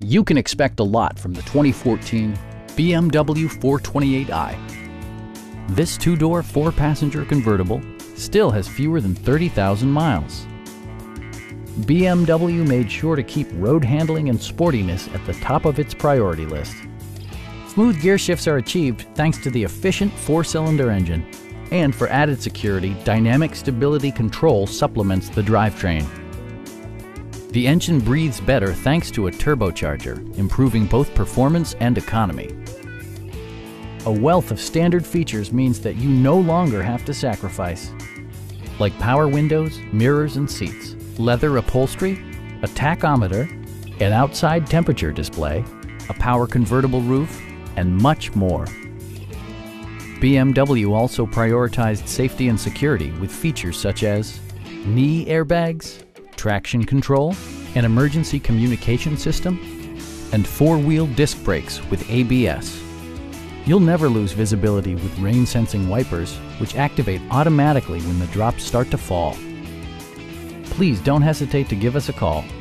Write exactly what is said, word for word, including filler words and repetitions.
You can expect a lot from the twenty fourteen B M W four twenty-eight i. This two-door, four-passenger convertible still has fewer than thirty thousand miles. B M W made sure to keep road handling and sportiness at the top of its priority list. Smooth gear shifts are achieved thanks to the efficient four-cylinder engine. And for added security, dynamic stability control supplements the drivetrain. The engine breathes better thanks to a turbocharger, improving both performance and economy. A wealth of standard features means that you no longer have to sacrifice, like power windows, mirrors and seats, leather upholstery, a tachometer, an outside temperature display, a power convertible roof, and much more. B M W also prioritized safety and security with features such as knee airbags, traction control, an emergency communication system, and four-wheel disc brakes with A B S. You'll never lose visibility with rain-sensing wipers, which activate automatically when the drops start to fall. Please don't hesitate to give us a call.